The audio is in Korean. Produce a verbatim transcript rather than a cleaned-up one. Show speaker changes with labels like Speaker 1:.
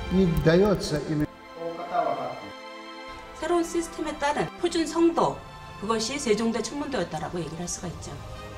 Speaker 1: 새로운 시스템에 따른 표준 성도, 그것이 세종대 천문도였다라고 얘기를 할 수가 있죠.